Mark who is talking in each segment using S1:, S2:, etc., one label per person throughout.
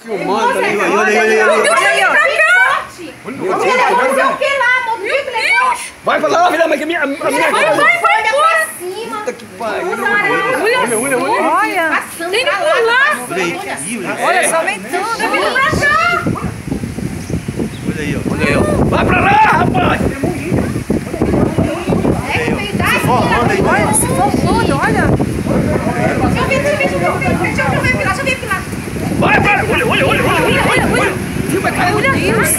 S1: filmando ali.
S2: Olha aí,
S1: Vai pra lá, filha, mas que a minha...
S2: Vai pra cima.
S1: Puta que pariu.
S3: Olha.
S2: Tem que pular.
S3: Olha, só aumentando.
S1: Olha aí, ó. Vai pra lá, rapaz.
S3: Olha, se for tudo, olha.
S2: Deixa eu ver pilar.
S1: Vai, vai, olha. Vai cair.
S3: Olha isso.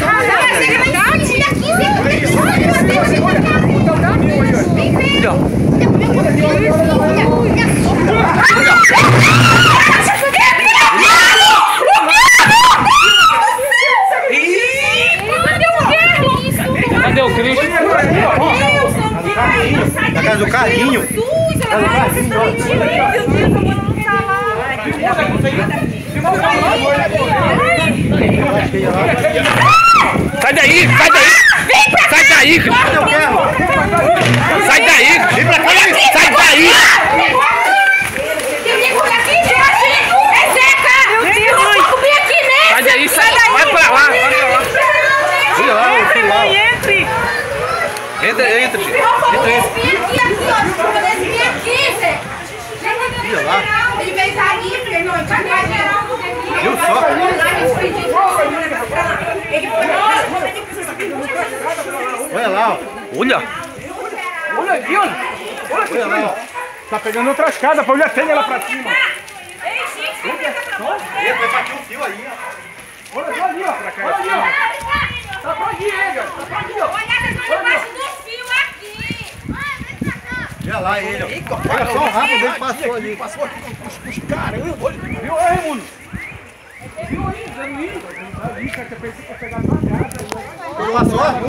S1: Cadê o Cristo? Na casa do carrinho. Sai daí! Sai daí! Sai daí! Sai daí! Vem pra cá! Sai daí! Sai daí! Sai daí! Vai pra lá! Olha lá, olha lá! Entra!
S2: Ele veio dali, falei, não, vai geral.
S1: Viu só? Olha lá, ó. Olha! Olha aqui, olha! Olha lá, ó. Tá pegando outra escada pra olhar até ela pra cima. Vai partir um fio aí, ó. Olha só ali, ó. Olha ali, ó. Tá pra aqui, Ega. Tá pra aqui, ó. Olha lá ele, ó. Olha só o rabo dele passou ali. Passou aqui com os caramba. Olha, viu aí, Raimundo? Viu aí, Zé Luiz? Zé Luiz, que eu pensei que ia pegar a tua casa.